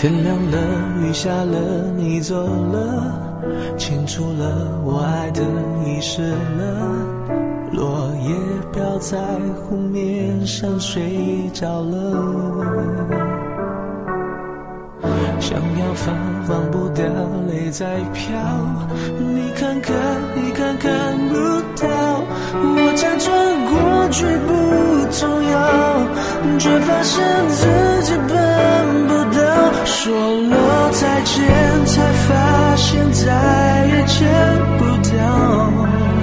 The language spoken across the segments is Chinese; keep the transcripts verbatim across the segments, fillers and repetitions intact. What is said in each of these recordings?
天亮了，雨下了，你走了，清楚了，我爱的遗失了。落叶飘在湖面上，睡着了。想要放，放不掉，泪在飘。你看看，你看看不到。我假装过去不重要，却发现自己办不到。说了再见，才发现再也见不到。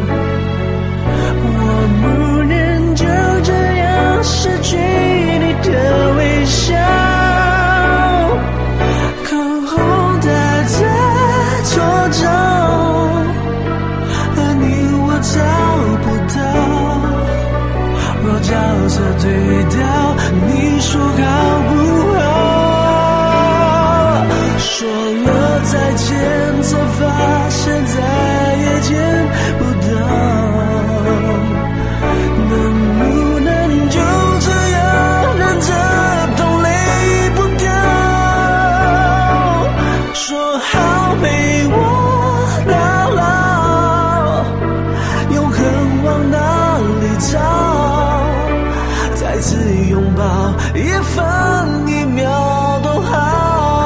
我不能就这样失去你的微笑。口红戴在左脚，而你我找不到。若角色对调，你说好不好？说了再见，才发现再也见不到。能不能就这样忍着痛泪不掉？说好陪我到老，永恒往哪里找？再次拥抱，一分一秒都好。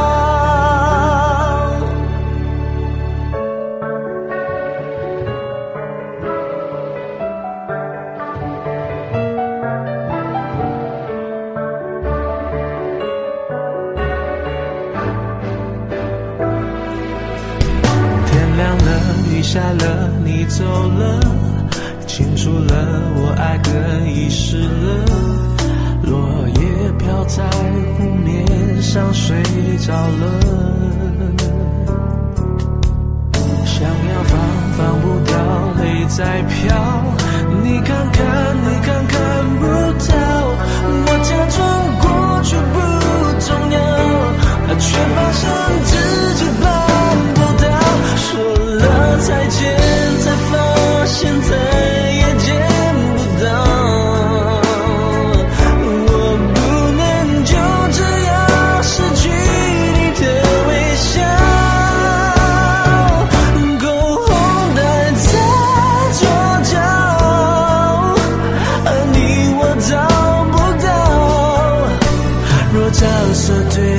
雨下了，你走了，清楚了，我爱的遗失了。落叶飘在湖面上，睡着了。想要放，放不掉，泪在飘。你看看，你看看不到。我假装过去不重要，却发现自己办不到。说了再见，才发现再也见不到。我不能就这样失去你的微笑。口红戴在左脚，而你我找不到。若角色对